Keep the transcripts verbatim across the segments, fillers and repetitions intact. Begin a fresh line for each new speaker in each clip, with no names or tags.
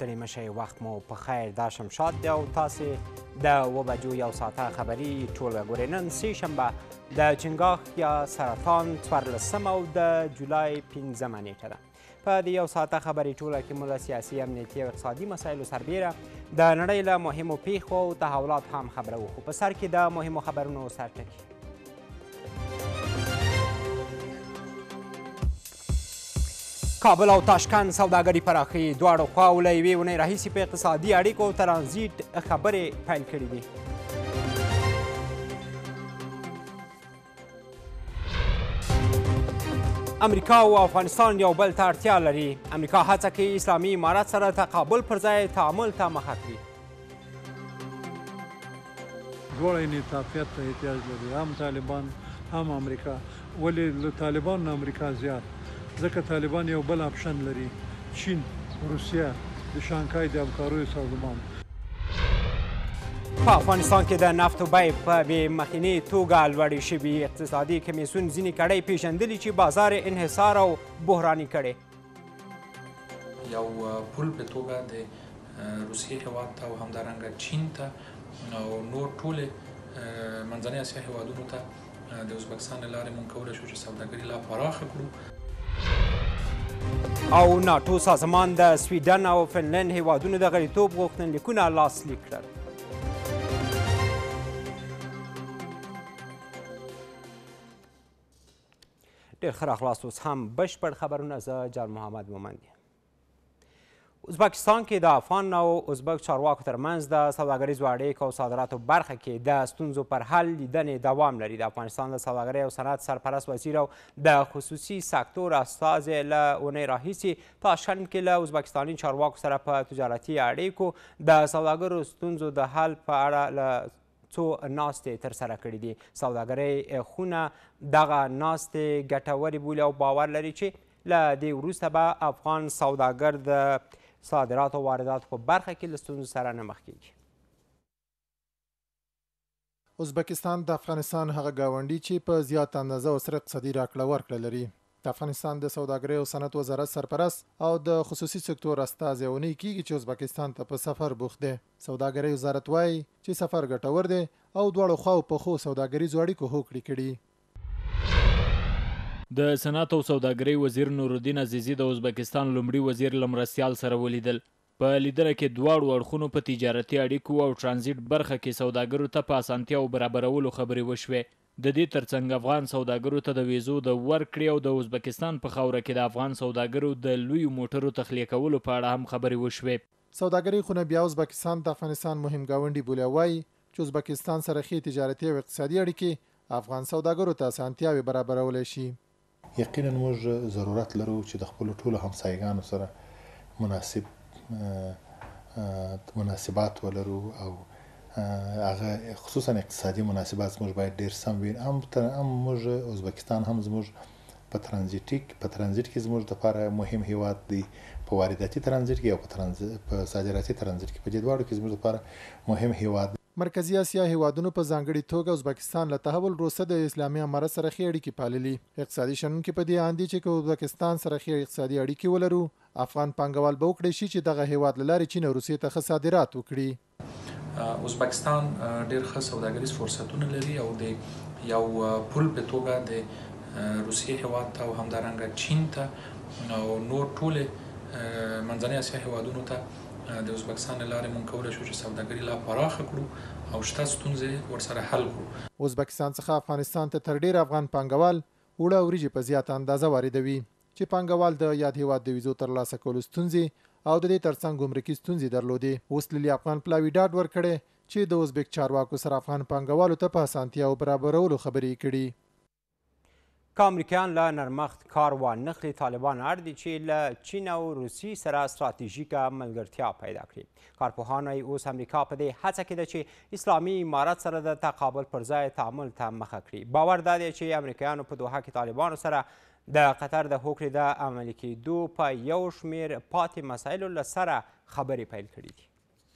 ستړي مه شئ، وخت مو په خیر. دا شمشاد دی او تاسې د اوه بجو یو ساعته خبري ټولګه ګورئ. نن سې شنبه د چنګاښ یا سرطان څوارلسمه او د جولای پنځمه نیټه ده. په دې یو ساعته خبري ټوله کې مو له سیاسي، امنیتي او اقتصادي مسایلو سربیره د نړۍ له مهمو پیښو او تحولات هم خبره وکړو. په سر کې د مهمو خبرونو سرټکي. کابل او تاشکند سوداګري پراخوي. دواړو خواو له یوې اونۍ راهیسې په اقتصادي اړیکو او ترانزیت خبرې پیل کړي دي. امریکا او افغانستان یو بل ته اړتیا لري. امریکا هڅه کوي اسلامي امارت سره تقابل پر ځای تعامل ته مخه کړي.
دواړه انعطافیت ته احتیاج لري، هم طالبان هم امریکا. ولې له طالبان نه امریکا زیات؟ ځکه طالبان یو بل اپشن لري، چین، روسیه، د شانګهای د همکاریو سازمان.
په افغانستان کې د نفتو بیې په بې مخینې توګه لوړې شوي. اقتصادي کمیسیون ځینې کړۍ پیژندلي چې بازار انحصار او بحراني کړي.
یو پل په توګه د روسیې هېواد ته او همدارنګه چین ته او نور ټولې منځنۍ اسیا هېوادونو ته د ازبکستان له لارې موږ کولی شو چې سوداګري لا پراخه کړو.
او ناټو سازمان د سویډن او فنلند هېوادونو د غړیتوب غوښتنلیکونه لاسلیک کړل. ډېر ښه راغلاست. اوس هم بشپړ خبرونه. زه جان محمد مومند یم. ازبکستان کې د افغان او ازبک چارواکو ترمنځ د سوداګریزو اړیکو او صادراتو برخه کې د ستونزو پر حل لیدنې دوام لري. د افغانستان د سوداګرۍ او صنعت سرپرست وزیر او د خصوصي سکتور استازی له اونۍ راهیسې تاشکند کې له ازبکستاني چارواکو سره په تجارتي اړیکو د سوداګرو ستونزو د حل په اړه له څو ناستې ترسره کړي دي. سوداګرۍ خونه دغه ناستې ګټورې بولي او باور لري چې له دې وروسته به افغان سوداګر د صادراتو او وارداتو په برخه کې له ستونزو سره نه مخ کېږي.
ازبکستان د افغانستان هغه ګاونډي چې په زیات اندازه ورسره اقتصادي راکړه ورکړه لري. د افغانستان د سوداګرۍ او صنعت وزارت سرپرست او د خصوصي سکتور استازی اونۍ کېږي چې ازبکستان ته په سفر بوخت دی. سوداګرۍ وزارت وایي چې سفر ګټور دی او دواړو خواو په ښو سوداګریزو اړیکو هوکړې کړي.
د صنعت او سوداګرۍ وزیر نورالدین عزیزي د ازبکستان لومړي وزیر له مرستیال سره ولیدل. په لیدنه کې دواړو اړخونو په تجارتي اړیکو او ترانزیت برخه کې سوداګرو ته په اسانتیاو برابرولو خبرې وشوې. د دې ترڅنګ افغان سوداګرو ته د ویزو د ورکړې او د ازبکستان په خاوره کې د افغان سوداګرو د لویو موټرو تخلیه کولو په اړه هم خبرې وشوې.
سوداګرۍ خونه بیا ازبکستان د افغانستان مهم ګاونډي بولي او وایي چې ازبکستان سره ښې تجارتي او اقتصادي اړیکې افغان سوداګرو ته اسانتیاوې برابرولی شي.
یقینا موږ ضرورت لرو چې د خپلو ټولو همسایګانو سره مناسب مناسبات ولرو او هغه خصوصا اقتصادي مناسبات زموږ باید ډېر سم وي. هم موږ ازبکستان هم زموږ په ترانزیټیک په ترانزیټ کې زموږ لپاره مهم هیواد دی. په وارداتي ترانزیټ کې او په صادراتي ترانزیټ کې په دې دواړو کې زموږ لپاره مهم هیواد.
مرکزی اسیا هیوادونو په ځانګړي توګه ازبکستان له تحول وروسته د اسلامي امارت سره ښې اړیکې پاللي. اقتصادي شنونکي په دې اند دي چې که ازبکستان سره ښې اقتصادي اړیکې ولرو افغان پانګوال به وکړی شي چې دغه هیواد له لارې چین او روسیې ته ښه صادرات وکړي.
ازبکستان ډېر ښه سوداګریز فرصتونه لري او د یو پل په توګه د روسیې هیواد ته او همدارنګه چین ته او نور ټولې منځنۍ اسیا هیوادونو ته د ازبکستان له لارې موږ کولی شو چې سوداګري لا پراخه کړو او شته ستونزې ورسره حل کړو.
ازبکستان څخه افغانستان ته تر ډېر افغان پانګوال اوړه او وریجې په زیاته اندازه واردوي چې پانګوال د یاد هیواد د ویزو ترلاسه کولو ستونزې او د دې ترڅنګ ګمرکي ستونزې درلودې. اوس لیلي افغان پلاوي ډاډ ورکړی چې د ازبک چارواکو سره افغان پانګوالو ته په اسانتیاو برابرولو خبرې کړي.
که امریکایان له نرمښت کار وانخلي، طالبان اړ دي چې له چین او روسیې سره ستراتیژیکه ملګرتیا پیدا کړي. کارپوهان وايي اوس امریکا په دې هڅه کې ده چې اسلامي امارت سره د تقابل پر ځای تعامل ته مخه کړي. باور دا دی چې امریکایانو په دوحه کې طالبانو سره د قطر د هوکړې د عملي کېدو په یو شمېر پاتې مسایلو له سره خبرې پیل کړي دي.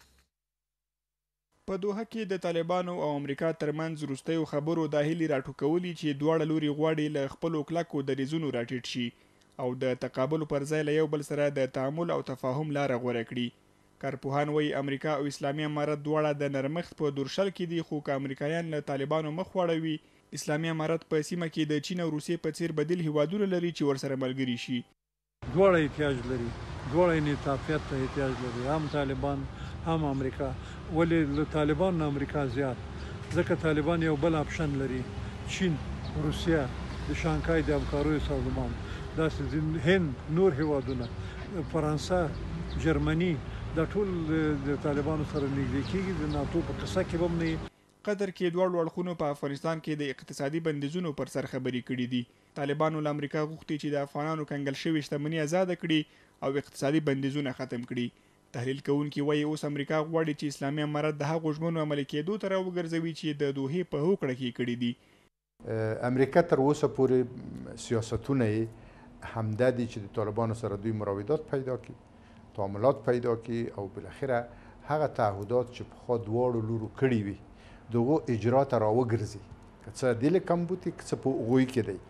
په دوحه کې د طالبانو او امریکا ترمنځ وروستیو خبرو دا هیلې راټوکولي چې دواړه لوري غواړي له خپلو کلکو دریځونو راټیټ شي او د تقابل پر ځای له یو بل سره د تعامل او تفاهم لاره غوره کړي. کارپوهان وایي امریکا او اسلامي امارت دواړه د نرمښت په دورشل کې دي، خو که امریکایان له طالبانو مخ واړوي، اسلامي امارت په سیمه کې د چین او روسیې په څیر بدیل هیوادونه لري چې ورسره ملګري شي.
دواړه احتیاج لري، دواړه انعطافیت ته احتیاج لري، هم طالبان هم امریکا. ولې له طالبان نه امریکا زیات؟ ځکه طالبان یو بل اپشن لري، چین، روسیه، د شانګهای د همکاریو سازمان، داسې هند، نور هیوادونه، فرانسه، جرمني، دا ټول د طالبانو سره نږدې کېږي. د ناتو په قصه کې به هم نه.
قطر کې دواړو اړخونو په افغانستان کې د اقتصادي بندیزونو پر سر خبرې کړې دي. طالبانو له امریکا غوښتي چې د افغانانو کنګل شوې شتمني آزاده کړي او اقتصادي بندیزونه ختم کړي. تحلیل کوونکي وایي اوس امریکا غواړي چې اسلامي امارت د هغو ژمنو عملي کېدو ته راوګرځوي چې د دوحې په هوکړه کې کړي دي.
امریکا تر اوسه پورې سیاستونه یې همدا دي چې د طالبانو سره دوی مراودات پیدا کړي، تعاملات پیدا کړي او بالاخره هغه تعهدات چې پخوا دواړو لورو کړي وي دغو اجرا ته راوګرځي، که څه دې له کم بوتي که څه په هغوی کې دی.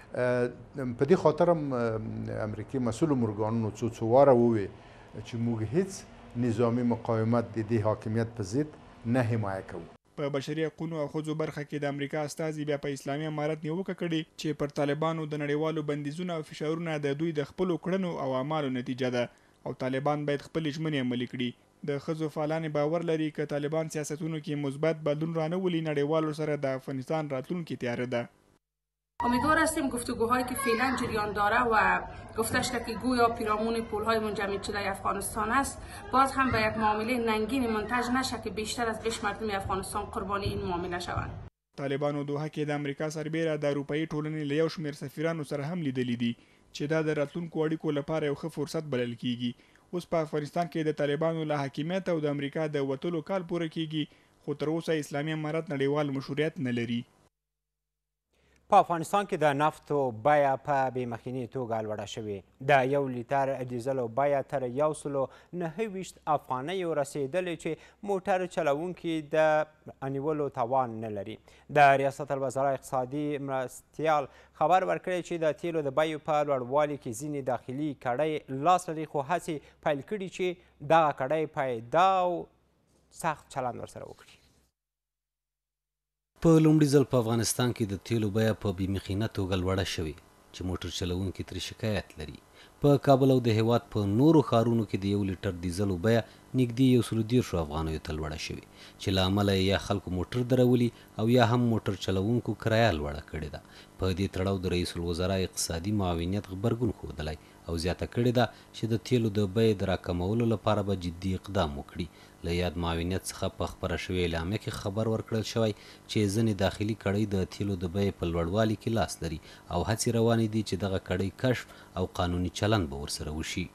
په دې خاطر هم امریکایي مسؤلو ارګانونو څو څو واره وویل چې موږ هیڅ نظامي مقاومت د دې حاکمیت په ضد نه حمایه کوو.
په بشري حقوقو او ښځو برخه کې د امریکا استازي بیا په اسلامي امارت نیوکه کړې چې پر طالبانو د نړیوالو بندیزونو او فشارونه د دوی د خپلو کړنو او اعمالو نتیجه ده او طالبان باید خپلې ژمنې عملي کړي. د ښځو فعالانې باور لري که طالبان سیاستونو کې مثبت بدلون رانهولي، نړیوالو سره د افغانستان راتلونکې تیاره ده.
امیدوار هستیم گفتگوهایی که فعلا جریان داره و گفته شده که گویا پیرامون پل‌های منجمد شده افغانستان است، باز هم به یک معامله ننگین منتج نشه که بیشتر از بیش مردم افغانستان قربانی این معامله شوند.
طالبانو دوحه کې د امریکا سربیره د اروپایي ټولنې له یو شمېر سفیرانو سره هم لیدلي دي چې دا د راتلونکو اړیکو لپاره یو ښه فرصت بلل کیږي. اوس په افغانستان کې د طالبانو له حاکمیت او د امریکا د وتلو کال پوره کیږي، خو تر اوسه اسلامي امارت نړیوال مشروعیت نه لري.
په افغانستان کې د نفتو بیه په بېمخینې توګه لوړه شوې. د یو لیتر ډیزلو بیه تر یو سلو نهه ویشت افغانیو رسېدلې چې موټر چلوونکي د نیولو توان نه لري. د ریاست الوزرا اقتصادي مرستیال خبر ورکړی چې د تیلو د بیو په لوړوالي کې ځینې داخلي کړۍ لاس لري، خو هڅې پیل کړي چې دغه کړۍ پیدا او سخت چلند ورسره وکړي.
په لومړي ځل په افغانستان کې د تیلو بیه په بېمخینه توګه لوړه شوې چې موټر چلوونکي ترې شکایت لري. په کابل او د هیواد په نورو ښارونو کې د یو لیټر ډیزلو بیه نږدې یو سلو دېرشو افغانیو ته لوړه شوې چې له امله یا خلکو موټر درولي او یا هم موټر چلوونکو کرایه لوړه کړې ده. په دې تړاو د رئیس الوزرا اقتصادي معاونیت غبرګون ښودلی او زیاته کړې ده چې د تیلو د بیې د راکمولو لپاره به جدي اقدام وکړي. له یاد معاونیت څخه په خپره شوې اعلامیه کې خبر ورکړل شوی چې ځینې داخلي کړۍ د تیلو د بیې په لوړوالي کې لاس لري او هڅې روانې دي چې دغه کړۍ کشف او قانوني چلند به ورسره وشي.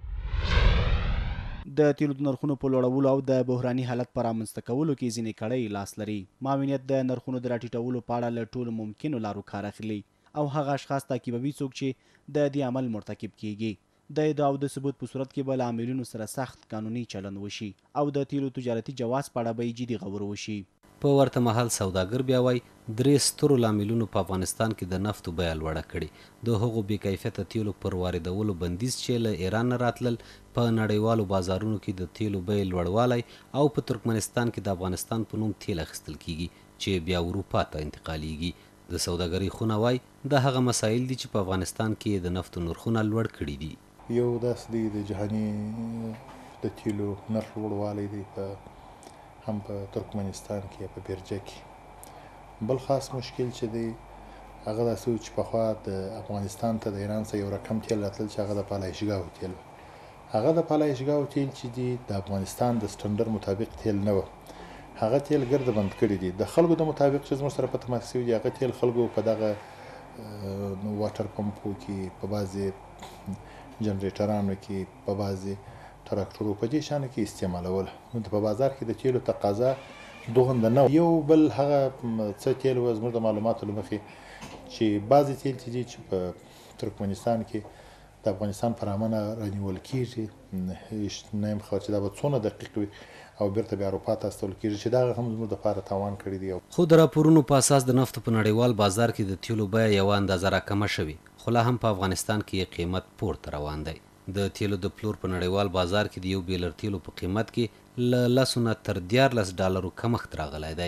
د تیلو د نرخونو په لوړولو او د بحراني حالت په رامنځته کولو کې ځینې کړۍ لاس لري. معاونیت د نرخونو د راټیټولو په اړه له ټولو ممکنو لارو کار اخلي او هغه اشخاص تعقیبوي څوک چې د دې عمل مرتکب کیږي. د ادعا او د ثبوت په صورت کې به له عاملینو سره سخت قانوني چلند وشي او د تیلو تجارتي جواز په اړه به جدي غور وشي.
په ورته مهال سوداګر بیا وایي درې سترو لاملونو په افغانستان کې د نفتو بیه لوړه کړې. د هغو بې کیفیته تیلو پر واردولو بندیز چې له ایران نه راتلل، په نړیوالو بازارونو کې د تیلو بیې لوړوالی او په ترکمنستان کې د افغانستان په نوم تیل اخیستل کیږي چې بیا اروپا ته انتقالیږي. د سوداګرۍ خونه وایي دا هغه مسایل دي چې په افغانستان کې د نفتو نرخونه لوړ کړي دي.
یو داس دی د جهاني د تیلو نرخ لوړوالی دی په هم په ترکمنستان کې په بیرجه کې. بل خاص مشکل چې دی هغه داسې و چې پخوا د افغانستان ته د ایران څخه یو رقم تیل راتلل چې هغه د پالایشګاو تیل هغه د پالایشګاو تیل چې دی د افغانستان د سټنډر مطابق تیل نه و، هغه تیل ګرده بند کړي دي. د خلکو د مطابق چې زموږ سره په تماس شوي دي هغه تیل خلکو په دغه واټر پمپو کې په بعضې جنریټرانو کې په بعضې تراکټورو په دې شانو کې استعمالول. نو په بازار کې د تیلو تقاضا دوغنده نه. یو بل هغه څه تیل و زموږ د معلوماتو له مخې چې بعضې تیل چې دي چې په ترکمنستان کې د افغانستان پر امانه رانیول کېږي، نه یم خبر چې دا به څونه دقیق وي او بیرته بیا اروپا ته استول کېږي چې دغه هم زموږ دپاره تاوان کړی دی.
خو د راپورونو په اساس د نفتو په نړیوال بازار کې د تیلو بیه یوه اندازه راکمه شوې، خو لا هم په افغانستان کې یې قیمت پورته روان دی. د تیلو د پلور په نړیوال بازار کې د یو بیلر تیلو په قیمت کې له لسو نه تر دیارلس ډالرو کمښت راغلی دی.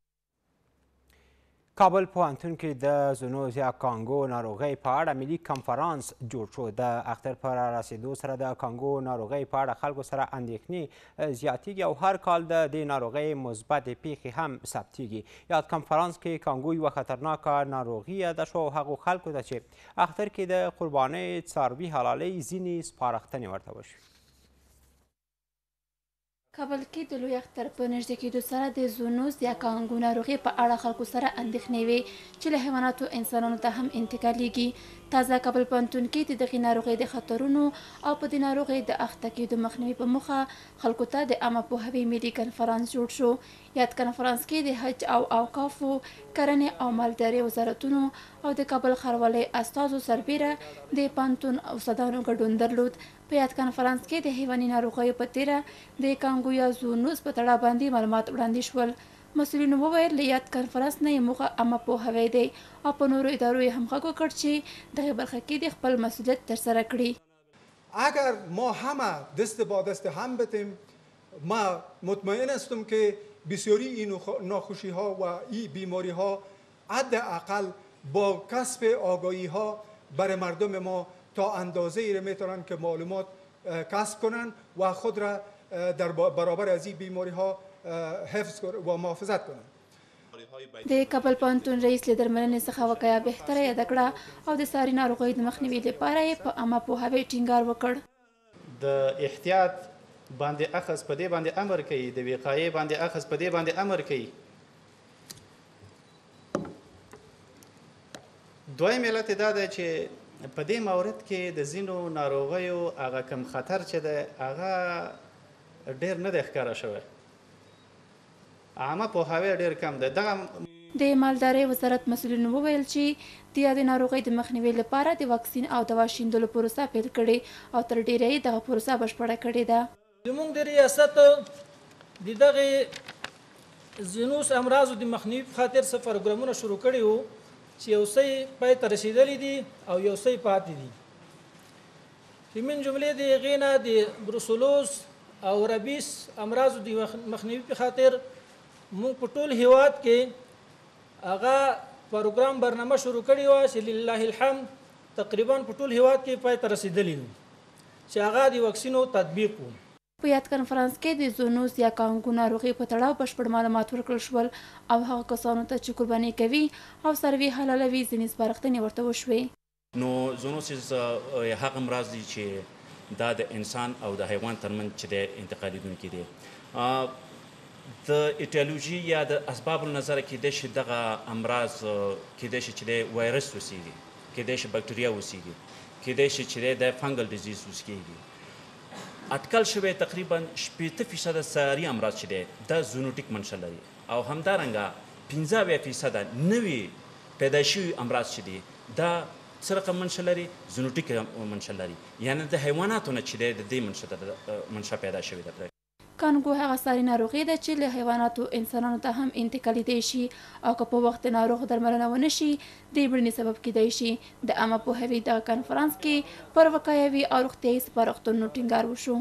کابل پوهنتون کې د زونوز یا کانګو ناروغۍ په اړه ملي کنفرانس جوړ شو. د اختر په رارسېدو سره د کانګو ناروغۍ په اړه خلکو سره اندېښنې زیاتېږي او هر کال د دې ناروغۍ مثبتې پیښې هم ثبتېږي. یاد کنفرانس کې کانګو یوه خطرناکه ناروغي یاده شوه او هغو خلکو ته چې اختر کې د قربانۍ څاروي حلالۍ ځینې سپارښتنې ورته وشوې.
کابل کې د لوی اختر په نږدې کېدو سره د زونوز یا کانګو ناروغۍ په اړه خلکو سره اندېښنې وې چې له حیواناتو انسانانو ته هم انتقالېږي. تازه کابل پوهنتون کې د دغې ناروغۍ د خطرونو او په دې ناروغۍ د اخته کېدو مخنیوي په موخه خلکو ته د عامه پوهاوي ملي کنفرانس جوړ شو. یاد کنفرانس کې د حج او اوقافو، کرنې او مالدارۍ وزارتونو او د کابل ښاروالۍ استازو سربیره د پوهنتون استادانو ګډون درلود. په یاد کنفرانس کې د حیواني ناروغیو په تیره د کانګو یا زونوز په تړاو باندې معلومات وړاندې شول. مسؤلینو وویل له یاد کنفرانس نه یې موخه عامه پوهاوی دی او په نورو ادارو یې هم غږ وکړ چې دغې برخه کې د خپل مسئولیت ترسره کړي.
اگر ما همه دست با دست هم بتیم، ما مطمئن هستم که بسیاری این ناخوشی ها و این بیماری ها حداقل با کسب آگاهی ها برای مردم ما تا اندازه ای را میتونن که معلومات کسب کنن و خود را در برابر از این بیماری ها حفظ و محافظت کنن.
د کابل پوهنتون رئیس له درملنې څخه وقایه بهتره یاده کړه او د ساري ناروغیو د مخنیوي لپاره یې په عامه پوهاوي ټینګار وکړ.
د احتیاط باندې اخذ په دې باندې امر کوي، د وقایې باندې اخذ په دې باندې امر کوي. دویم علت دا ده چې په دې مورد کې د ځینو ناروغیو هغه کم خطر چې ده هغه ډېر نه دی ښکاره شوی. عامه پوهاوی ډېر کم دی. دغه
د مالدارۍ وزارت مسؤلینو وویل چې د یادې ناروغۍ د مخنیوي لپاره د واکسین او دوا شیندلو پروسه پیل کړې او تر ډیره یې دغه پروسه بشپړه کړې ده.
زموږ د ریاست د دغې زینوس امراضو د مخنیوي په خاطر څه پروګرامونه شروع کړي وو چې یو څه پای ته رسېدلي دي او یو څه پاتې دي. چې من جملې د هغې نه د بروسلوز او ربیس امراضو د مخنیوي په خاطر موږ په ټول هیواد کې هغه پروګرام برنامه شروع کړې وه چې لله الحمد تقریبا په ټول هیواد کې پای ته رسېدلي دي چې هغه د واکسینو تطبیق و.
په یاد کنفرانس کې د زونوز یا کانګو ناروغۍ په تړاو بشپړ معلومات ورکړل شول او هغه کسانو ته چې قرباني کوي او څاروي حلالوي ځینې سپارښتنې ورته وشوې.
نو زونوسیس هغه امراض دي چې دا د انسان او د حیوان ترمنځ چې د انتقالیدونکي دي. د ایټیولوژي یا د اسباب النظره کیدای شي دغه امراض کیدای شي چې د وایرس وسیږي، کیدای شي بکټریا وسیږي، کیدای شي چې د فنګل ډیزیز وسیږي. اټکل شوی تقریبا شپېته فیصده ساري امراض چې دی دا زونوټیک منشأ لري او همدارنګه پنځه اویا فیصده نوي پیدا شوي امراض چې دي دا څه رقم منشأ لري؟ زونوټیک منشأ لري، یعنې د حیواناتو نه چې دی د دې منشأ پیدا شوې ده.
کانګو هغه ساري ناروغي ده چې له حیواناتو انسانانو ته هم انتقالیدای شي او که په وخت ناروغ درملنه ونه شي د مړینې سبب کیدای شي. د عامه پوهاوي دغه کنفرانس کې پر وقایوي او روغتیایي سپارښتنو ټینګار وشو.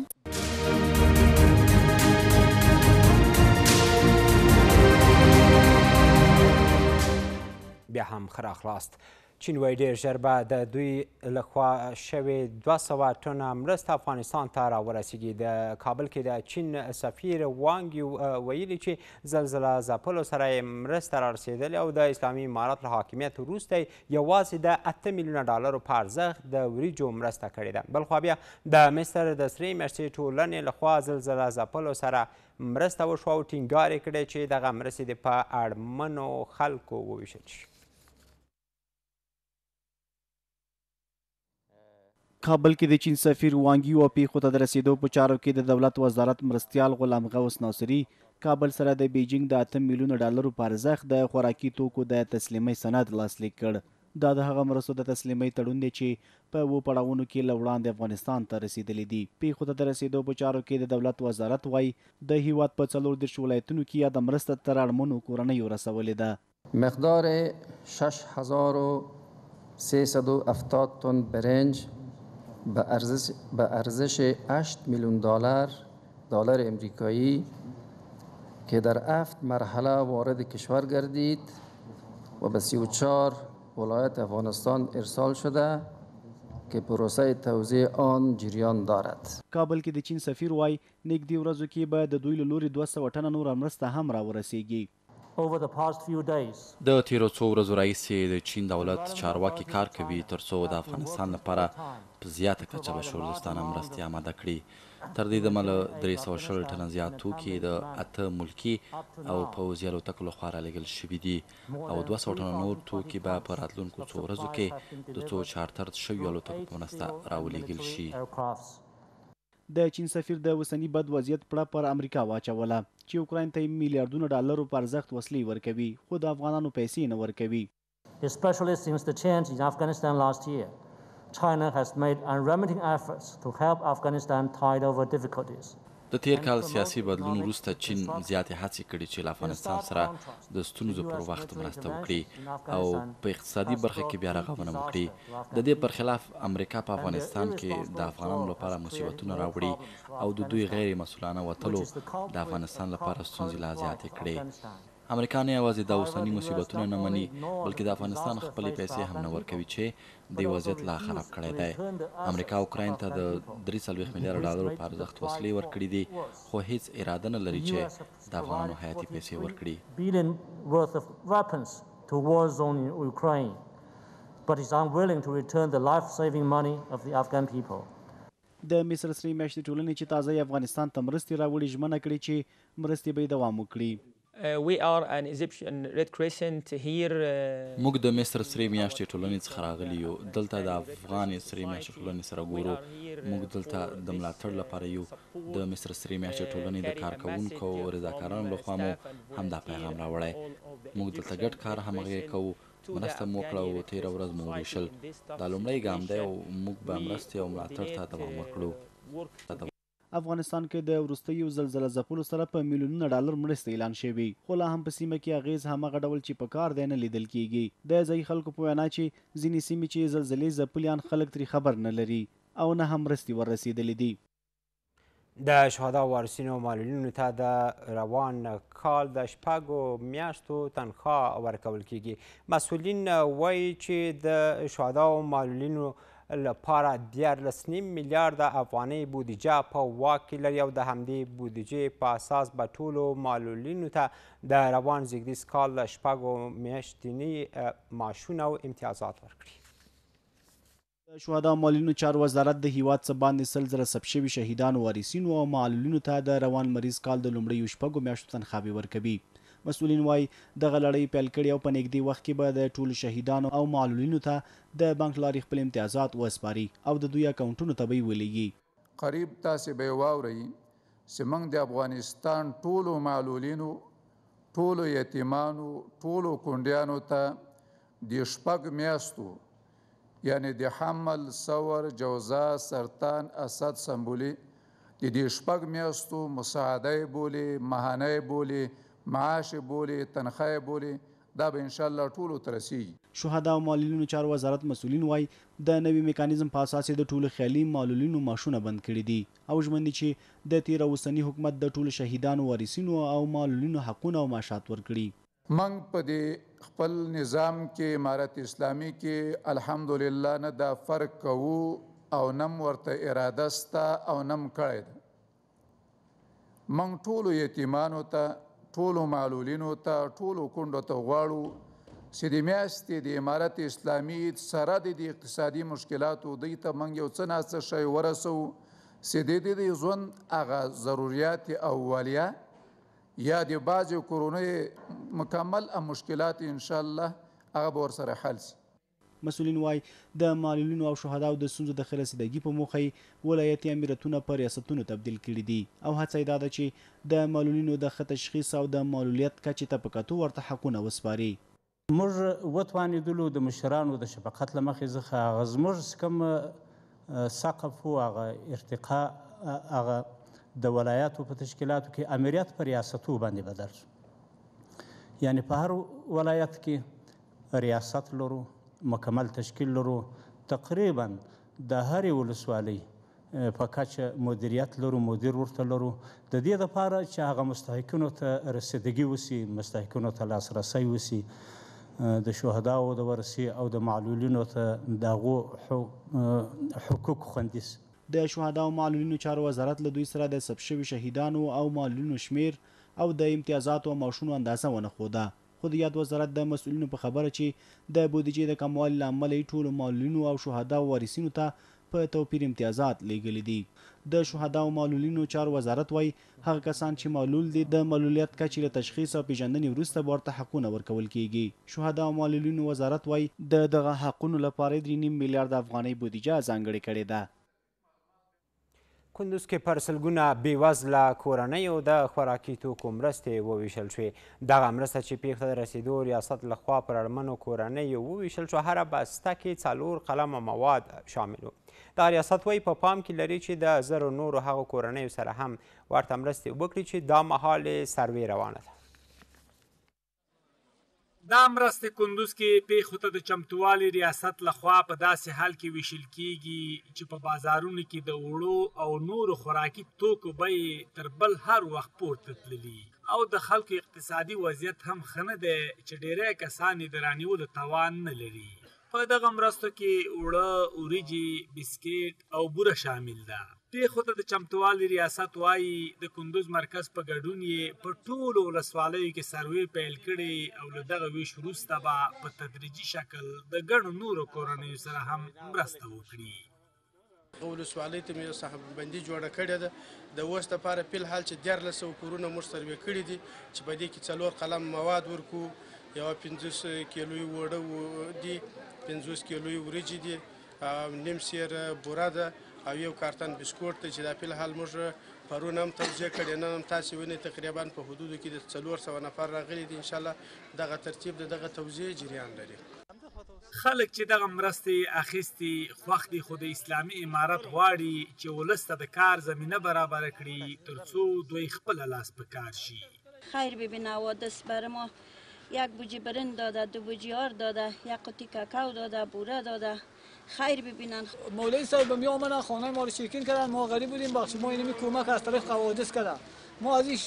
بیا هم ښه راغلاست. چین وایي ډېر ژر به د دوی لخوا شوې دوه سوه ټنه مرسته افغانستان ته راورسیږي. د کابل کې د چین سفیر وانګ یو ویلي چې زلزله ځپلو سره یې مرسته رارسېدلې او د اسلامي امارت له حاکمیت وروسته یوازې د اته میلیونه ډالرو په ارزښت د وریجو مرسته کړې ده. بلخوا بیا د مصر د سرې میاشتې ټولنې لخوا زلزله ځپلو سره مرسته وشوه او ټینګار یې کړی چې دغه مرستې دې په اړمنو خلکو وویشل شي.
کابل کې د چین سفیر وانګ یو پیښو ته د رسیدو په چارو کې د دولت وزارت مرستیال غلام غوث ناصري کابل سره د بیجینګ د اته میلیونه ډالرو په ارزښت د خوراکي توکو د تسلیمۍ سند لاسلیک کړ. دا د هغه مرستو د تسلیمۍ تړون دی چې په اوو پړاوونو کې له وړاندې افغانستان ته رسیدلی دي. پیښو ته د رسیدو په چارو کې د دولت وزارت وایي د هیواد په څلور دېرش ولایتونو کې یاده مرسته تر اړمنو کورنیو رسولې ده.
مقدار شش هزار و سیصد و هفتاد تن برنج، به ارزش به ارزش هشت میلیون دلار دلار امریکایی که در هفت مرحله وارد کشور گردید و به سی و چهار ولایت افغانستان ارسال شده که پروسه توزیع آن جریان دارد.
کابل کې د چین سفیر وای نږدې ورځو کې به د دوی له لوري دوه سوه ټنه نوره مرسته هم راورسیږي.
د تیرو څو ورځو راهیسې د چین دولت چارواکي کار کوي ترڅو د افغانستان لپاره په زیاته کچه بشردوستانه مرستې آماده کړي. تر دې دمه له درې سوه شل ټنه زیات توکي د اته ملکي او پوځي الوتکو لخوا رالېږل شوي دي او دوه سوه ټنه نور توکي به په راتلونکو څو ورځو کې د څو چارتر شویو الوتکو په مرسته راولېږل شي.
د چین سفیر د اوسني بد وضعیت پړه پر امریکا واچوله چې اوکراین ته میلیارډونه ډالرو په ارزښت وسلې ورکوي خو د افغانانو پیسې نه ورکوي.
Especially since the change in Afghanistan last year, China has made unremitting efforts to help Afghanistan tide over difficulties.
د تیر کال سیاسي بدلون وروسته چین زیاتې هڅې کړي چې له افغانستان سره د ستونزو پر وخت مرسته وکړي او په اقتصادي برخه کې بیا رغونه وکړي. د دې پر خلاف امریکا په افغانستان کې د افغانانو لپاره مصیبتونه راوړي او د دوی غیر مسؤلانه وتلو د افغانستان لپاره ستونزې لا زیاتې کړي. امریکا نه یوازې د اوسني مصیبتونه نه مني بلکې د افغانستان خپلې پیسې هم نه ورکوي چې د وضعیت لا خراب کړی دی. امریکا اوکراین ته د درې څلوېښت میلیارډ ډالرو په ارزښت وسلې ورکړي دي خو هیڅ اراده نه لري چې د افغانانو حیاتي پیسې ورکړي.
billion worth of weapons to war zone in Ukraine, but is unwilling to return the life-saving money of the Afghan people.
د مصر سرې میاشتې ټولنې چې تازه افغانستان ته مرستې راوړي ژمنه کړې چې مرستې به یې دوام وکړي.
موږ د مصر سرې میاشتې ټولنې څخه راغلي یو. دلته د افغان سرې میاشتې ټولنې سره ګورو. موږ دلته د ملاتړ لپاره یو. د مصر سرې میاشتې ټولنې د کارکوونکو او رضاکارانو لخوا مو هم دا پیغام راوړی. موږ دلته ګډ کار همغږي کوو. مرسته مو وکړه او تېره ورځ مو وویشل. دا لومړی ګام دی او موږ به مرستې او ملاتړ ته دوام ورکړو.
افغانستان کې د وروستیو زلزله ځپلو سره په میلیونونه ډالر مرستې اعلان شوي خو لا هم په سیمه کې اغیز هماغه ډول چې په کار دی نه لیدل کیږي. د ځایي خلکو په وینا چې ځینې سیمې چې زلزلې ځپلیان خلک ترې خبر نه لري او نه هم مرستې وررسېدلې دي.
د شهدا وارثینو معلولینو ته د روان کال د شپږو میاشتو تنخواه ورکول کیږي. مسؤلین وایي چې د شهدا معلولینو لپاره دیارلس نیم میلیارده افغانۍ بودیجه په واک کې لري او د همدې بودیجې په اساس به ټولو معلولینو ته د روان زیږدیز کال د شپږو میاشتني معاشونه او امتیازات ورکړي.
د شهدا معلولینو چارو وزارت د هیواد څخه باندې سل زره ثبت شوي شهیدانو وارثینو او معلولینو ته د روان مریض کال د لومړیو شپږو میاشتو تنخواهې ورکوي. مسؤلین وایي دغه لړۍ پیل کړې او په نږدې وخت کې به د ټولو شهیدانو او معلولینو ته د بانک لارې خپل امتیازات وسپاري او د دوی اکاونټونو ته به یې ولېږي.
قریب تاسې به یې واورئ چې موږ د افغانستان ټولو معلولینو ټولو یتیمانو ټولو کونډیانو ته د شپږ میاشتو یعنی د حمل ثور جوزا سرطان اسد سمبولي د دې شپږ میاشتو مساعده بولي ماهانه بولي معاش بولي تنخواه بولي دا به انشاءالله ټولو ته رسیږي.
شهدا او معلولینو چارو وزارت مسؤلین وایي د نوي میکانیزم په اساس د ټولو خیالي معلولینو معاشونه بند کړي دي او ژمن دي چې د تیر اوسني حکومت د ټولو شهیدانو وارثینو او معلولینو حقونه او معاشات ورکړي.
موږ په دې خپل نظام کې امارت اسلامي کې الحمدلله نه دا فرق کوو او نم ورته اراده سته او نم کړی ده. موږ ټولو یتیمانو ته ټولو معلولینو ته ټولو کونډو ته غواړو چې د میاشتې د امارت اسلامي سره د اقتصادي مشکلاتو دوی ته موږ یو څه نه څه شی ورسوو چې د دې د ژوند هغه ضروریات اولیه یا د بعضې کورنیو مکمل مشکلات انشاءالله هغه به ورسره حل شي.
مسؤلین وایي د معلولینو او شهداو د ستونزو د ښه رسیدګي په موخه یې ولایتي امیرتونه په ریاستونو تبدیل کړي دي او هڅه یې دا ده چې د معلولینو د ښه تشخیص او د معلولیت کچې ته په کتو ورته حقونه وسپاري.
موږ وتوانېدلو د مشرانو د شفقت له مخې څخه هغه زموږ چې کوم سقف و هغه ارتقا هغه د ولایاتو په تشکیلاتو کې امریت په ریاستو باندې بدل شو. یعنی په هر ولایت کې ریاست لرو مکمل تشکیل لرو. تقریبا د هرې ولسوالۍ په کچه مدیریت لرو، مدیر ورته لرو، د دې دپاره چې هغه مستحقینو ته رسیدګي وسي، مستحقینو ته لاسرسی وسي، د شهداو د ورثې او د معلولینو ته د هغو حقوق خوندي سي.
د شهداو معلولینو چارو وزارت له دوی سره د ثبت شوي شهیدانو او معلولینو شمیر او د امتیازاتو او معاشونو اندازه ونه ښوده، خو د یاد وزارت د مسؤلینو په خبره چې د بودیجې د کموالي له امله یې ټولو معلولینو او شهداو وارثینو ته په توپیر امتیازات لیږلي دي. د شهداو معلولینو چارو وزارت وایي هغه کسان چې معلول دي د معلولیت کچې له تشخیص او پیژندنې وروسته به ورته حقونه ورکول کیږي. شهداو معلولینو وزارت وایي د دغه حقونو لپاره درې نیم میلیارد افغانۍ بودیجه ځانګړې کړې ده.
کندوز کې پر سلګونه بېوزله کورنیو د خوراکي توکو مرستې وویشل شوې. دغه مرسته چې پیښې ته د رسېدو ریاست لخوا پر اړمنو کورنیو وویشل شوه، هره بسته کې څلور قلمه مواد شامل و. دا ریاست وایي په پام کې لري چې د زرو نورو هغو کورنیو سره هم ورته مرستې وکړي چې دا مهال سروې روانه ده.
دا مرستې کندوز کې پیښو ته د چمتووالي ریاست لخوا په داسې حال کې ویشل کیږي چې په بازارونو کې د وړو او نورو خوراکي توکو بیې تر بل هر وخت پورته تللي او د خلکو اقتصادي وضعیت هم ښه نه دی چې ډیری کسان یې د رانیولو توان نه لري. په دغه مرستو کې اوړه، وریجې، بسکیټ او بوره شامل ده. پیښو ته د چمتووالي ریاست وایي د کندوز مرکز په ګډون یې په ټولو ولسوالیو کې سروې پیل کړې او له دغه ویش وروسته به په تدریجي شکل د ګڼو نورو کورنیو سره هم مرسته وکړي.
ولسوالۍ ته مې صاحب بندي جوړه کړې ده. د اوس دپاره فی الحال چې دیارلس سوه کورونه موږ سروې کړي دي چې په دې کې څلور قلم مواد ورکو، یوه پنځوس کیلوي اوړه دي، پنځوس کیلوي وریجې دي، نیم سیر بوره ده او یو کارتن بسکوټ دی چې دا فی الحال موږ پرون هم توزیع کړې، نن هم تاسې وینئ تقریبا په حدودو کې د څلور سوه نفر راغلي دي. انشاءالله دغه ترتیب د دغه توزیع جریان لري.
خلک چې دغه مرستې اخیستې خوښ دي، خو د اسلامي امارت غواړي چې ولس ته د کار زمینه برابره کړي تر څو دوی خپله لاس په کار شي.
خیر ببین حوادث بر ما یک بوجی برنج داده، دو بوجی آرد داده، یک قوطی کاکائو داده، بوره داده. خیر ببینن.
مولوی صاحب می آمدن خانه ما رو چکین کردن، ما غریب بودیم، بخش ما اینمی کمک از طرف حوادث کردن. ما از این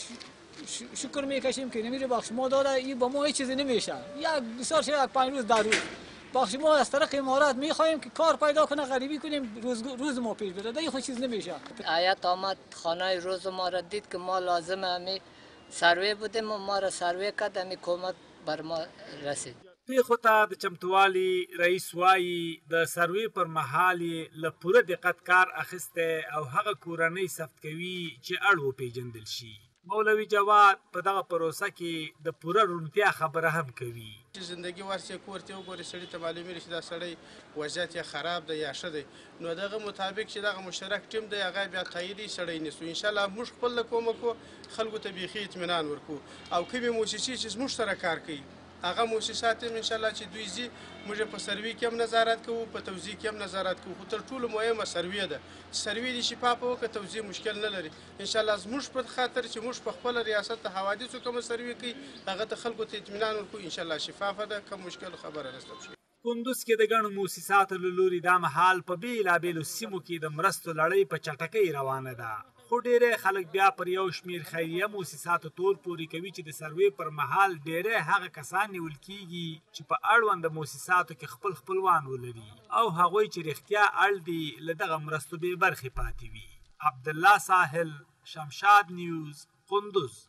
شکر میکشیم که نمیره بخش ما داده، این با ما هیچ چیزی نمیشه. یک بسیار شد یک پنج روز در روز بخش ما از طرف امارات میخوایم که کار پیدا کنه، غریبی کنیم، روز روز ما پیش بره. دیگه خود چیز نمیشه.
آیت آمد خانه روز ما را دید که ما لازم همی سروی بودیم، ما را سروی کرد، همی کمک بر ما رسید.
پیښو ته د چمتووالي رئیس وایي د سروې پر مهال یې له پوره دقت کار اخیستی او هغه کورنۍ ثبت کوي چې اړ وپېژندل شي. مولوي جواد په دغه پروسه کې د پوره روڼتیا خبره هم کوي.
چې زندگی ورسې کور ته وګوري سړي ته معلومېږي چې دا سړی وضعیت یې خراب دی یا ښه دی، نو دغه مطابق چې دغه مشترک ټیم دی هغه بیا تاییدي سړی نیسو. انشاءالله موږ خپل له کومه کو خلکو ته بیخي اطمینان ورکو او کومې موسسې چې زموږ سره کار کوي هغه موسسات هم انشاءالله چې دوی ځي موږ په سروې کې هم نظارت کوو، په توزیع کې هم نظارت کوو، خو تر ټولو مهمه سروې ده. سروې دې شفافه وکړه، توزیع مشکل نه لري. انشاءالله زموږ په خاطر چې موږ په خپله ریاست د حوادثو کومه سروې کوي هغه ته خلکو ته اطمینان ورکوو. انشاءالله شفافه ده، کوم مشکل خبره نشته.
کندوز کې د ګڼو موسساتو له لوري دا مهال په بېلابېلو سیمو کې د مرستو لړۍ په چټکۍ روانه ده، خو ډیری خلک بیا پر یو شمیر خیریه موسساتو تور پورې کوي چې د سروې پر مهال ډیری هغه کسان نیول کیږي چې په اړونده موسساتو کې خپل خپلوان ولري او هغوی چې رښتیا اړ دي له دغه مرستو بې برخې پاتې وي. عبدالله ساحل، شمشاد نیوز، کندوز.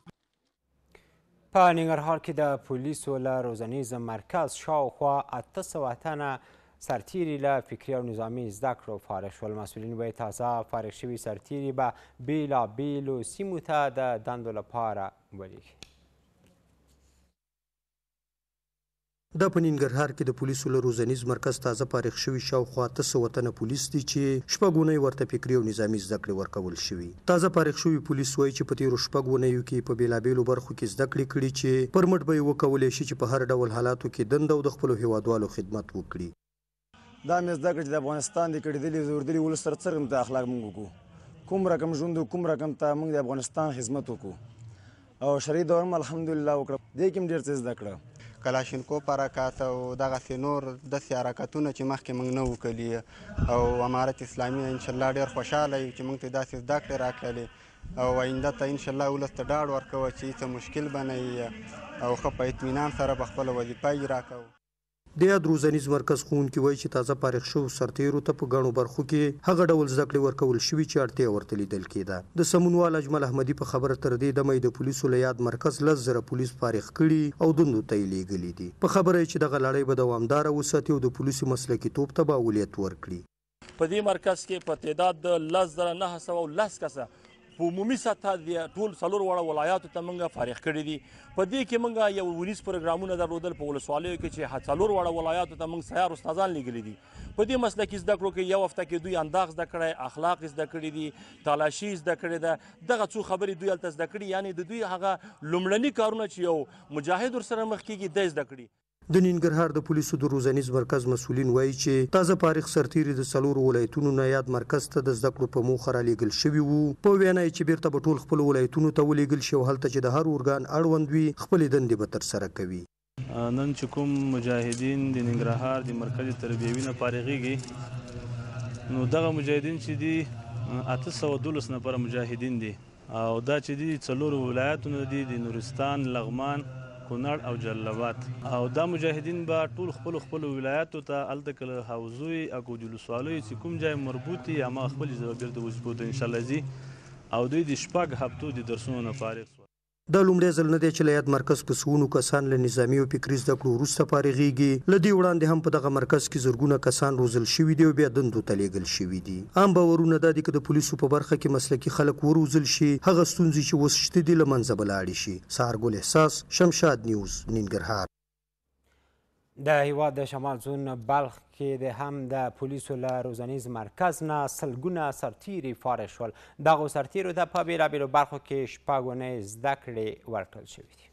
په ننګرهار کې د پولیسو له روزنیز مرکز شاوخوا اته سوه تنه سرتیري له فکري او نظامي زده کړو فارغ شول. مسؤلین وایي تازه فارغ شوي سرتیري به بېلابېلو سیمو ته د دندو لپاره ولیږي.
دا په ننګرهار کې د پولیسو له روزنیز مرکز تازه فارغ شوي شاوخوا اته سوه تنه پولیس دي چې شپږ اونۍ ورته فکري او نظامي زده کړې ورکول شوي. تازه فارغ شوي پولیس وایي چې په تېرو شپږ اونیو کې په بېلابېلو برخو کې زده کړې کړي چې پر مټ به یې وکولی شي چې په هر ډول حالاتو کې دنده او د خپلو هیوادوالو خدمت وکړي.
دا مې زده کړه چې د افغانستان د کړېدلي زوردلي ولس سره څه رقم ته اخلاق موږ وکړو، کوم رقم ژوند کوم رقم ته موږ د افغانستان خدمت وکړو او شرعي دور هم الحمدلله وکړه. دې کې هم ډېر څه زده کړه.
کلاشینکوف حرکات او دغسې نور داسې حرکتونه چې مخکې موږ نه وو کلي او امارت اسلامي انشاءالله ډېر خوشحاله یو چې موږ ته داسې زده کړې راکړلې او آینده ته انشاءالله ولس ته ډاډ ورکوه چې هېڅ مشکل به نه وي او ښه په اطمینان سره به خپله وظیفه اجرا کوو.
د یاد روزنیز مرکز ښوونکي وایي چې تازه فارغ شوو سرتیرو ته په ګڼو برخو کې هغه ډول زده کړې ورکول شوي چې اړتیا ورته لیدل کېده. د سمونوال اجمل احمدي په خبره تر دې دمه د پولیسو له یاد مرکز لس زره پولیس فارغ کړي او دندو ته یې لیږلي دي. په خبره یې چې دغه لړۍ به دوامداره وساتي او د پولیسو مسلکیتوب ته به اولویت ورکړي.
په دې مرکز کې په تعداد د لس زره نهه سوه لس کسه په عمومي سطحه د ټول څلور واړه ولایاتو ته موږ فارغ کړي دي. په دې کې موږ یو ولیز پروګرامونه درلودل په ولسوالیو کې چې څلور واړه ولایاتو ته موږ سیار استادان لیږلي دي. په دې مسلکي زده کړو کې یو هفته کې دوی انداز زده کړی، اخلاق زده کړي دي، تالاشي زده کړې ده. دغه څو خبرې دوی هلته زده کړي، یعنې د دوی هغه لومړني کارونه چې یو مجاهد ورسره مخ کېږي دی زده کړي.
د ننګرهار د پولیسو د روزنیز مرکز مسؤلین وایي چې تازه فارغ سرتیري د څلورو ولایتونو نه یاد مرکز ته د زده کړو په موخه رالیږل شوي وو. په وینا یې چې بیرته به ټول خپلو ولایتونو ته ولیږل شي او هلته چې د هر ارګان اړوند وي خپلې دندې به ترسره کوي.
نن چې کوم مجاهدین د ننګرهار د مرکز تربیوي نه فارغېږي نو دغه مجاهدین چې دي اته سوه دولس نفره مجاهدین دي او دا چې دي څلورو ولایتونو دي د نورستان، لغمان، کونړ او جلال آباد. او دا مجاهدین به ټول خپلو خپلو ولایاتو ته هلته که له حوزوی او که ولسوالیو چې کوم ځای مربوط وي هماغه خپلې ځای به بېرته وظیفو ته انشاءالله ځي او دوی د شپږ هفتو د درسونو نه فارغ شول.
دا لومړی ځل نه دی چې له یاد مرکز په سوونو کسان له نظامي او فکري زده کړو وروسته فارغېږي. له دې وړاندې هم په دغه مرکز کې زرګونه کسان روزل شوي دي او بیا دندو ته لیږل شوي دي. عام باورونه دا دي که د پولیسو په برخه کې مسلکي خلک وروزل شي هغه ستونزې چې اوس شته دي له منځه به لاړې شي. سهارګل احساس، شمشاد نیوز، ننګرهار.
د هیواد د شمال زون بلخ کې د هم د پولیسو له روزنیز مرکز نه سلګونه سرتیري فارغ شول. دغو سرتیرو ته په بېلابېلو برخو کې شپږ اونۍ زده کړې ورکړل شوي دي.